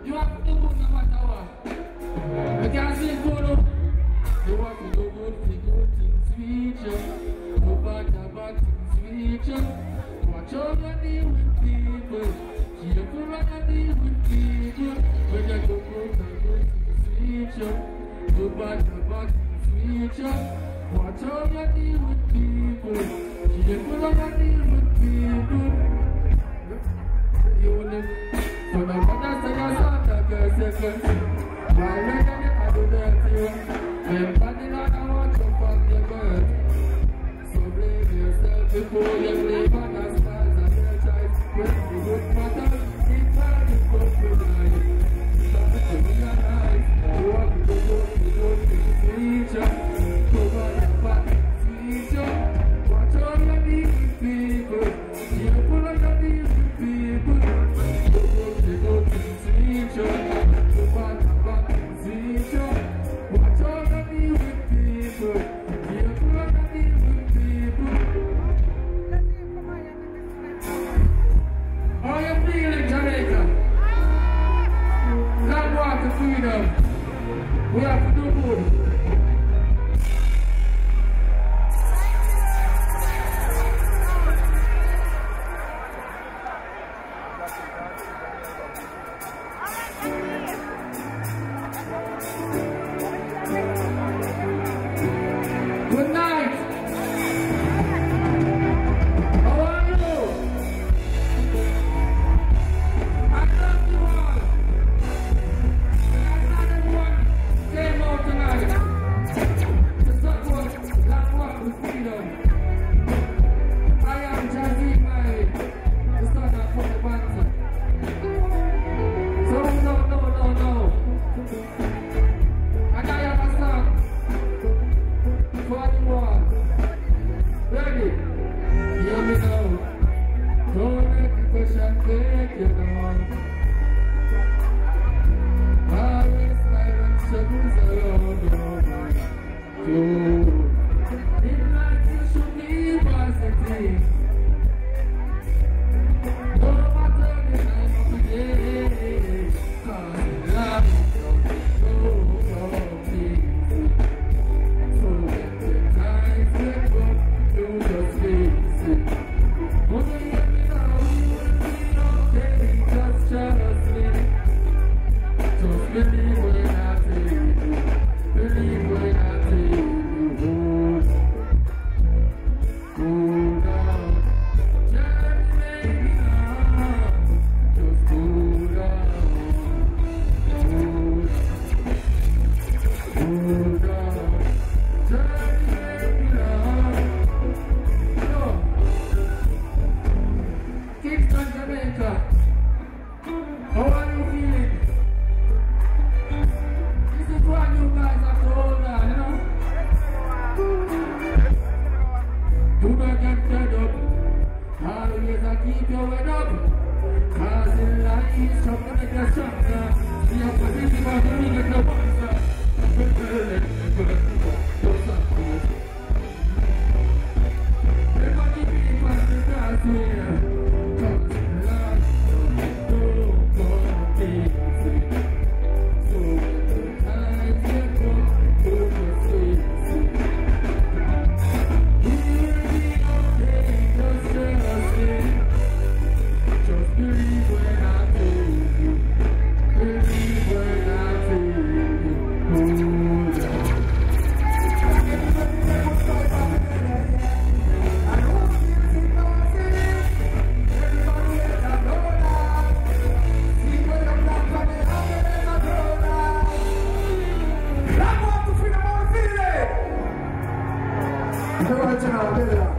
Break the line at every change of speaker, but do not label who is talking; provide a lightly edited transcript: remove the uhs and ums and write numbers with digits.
You have to do good no matter what. You can't see good. You have to do good things reach you. No bad things reach you. Watch how you deal with people. Careful when you deal with people. When you do good things reach you. No bad things reach you. Watch how you deal with people. Careful when you deal with people. You live. So no matter say you start a girl second. Why when you get a do that to you? When body not a watch you from your birth. So blame yourself before you blame others. Stars and your child. When the good matters, it's hard to go to life. Stop it to realize. You want to do good things to each other. Cover your back, teach you. Watch how you deal with people. Careful how you deal with people. Do good things to each other. Cover your back, teach you. Watch how you deal with people. Careful how you deal with people. How you feeling, Jamaica? Long walk to freedom. We have to do good. Good night. How are you? I love you all. Not everyone came out tonight to support Long Walk to Freedom. I am Jazzy Mai, the son of Pony Banter. So no. And I have a song. 41. Ready? Hear me now. Don't let the question take you down. Always silent struggles around you. In life you should be positive. No matter the time of the day. Cause life is so easy. Believe when I tell you, believe when I tell you, go down, just make it down, just go down, just make it down. So, Kingston, Jamaica, how are you feeling? Why you guys have to hold on, you know? Do not get fed up. Always I keep your head up. Cause in life, something like a stronger. The opposition of the ring is the monster. Everybody be fast to pass here. Cause in life, don't go easy.
Right now,